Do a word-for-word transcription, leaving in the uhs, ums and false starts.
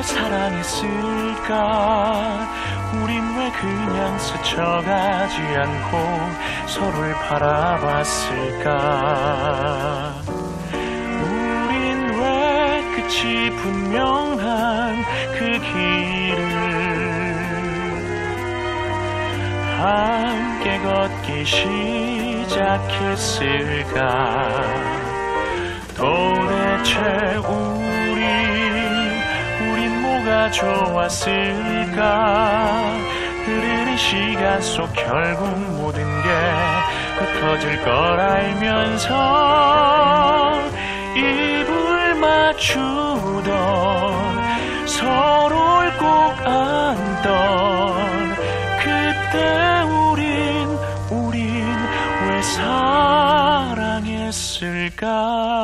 사랑했을까? 우린 왜 그냥 스쳐가지 않고 서로를 바라봤을까? 우린 왜 끝이 분명한 그 길을 함께 걷기 시작했을까? 도대체 우린 우린 뭐가 좋았을까? 흐르는 시간 속 결국 모든 게 흩어질 걸 알면서 입을 맞추던 서로를 꼭 안던 그때 우린 우린 왜 사랑했을까?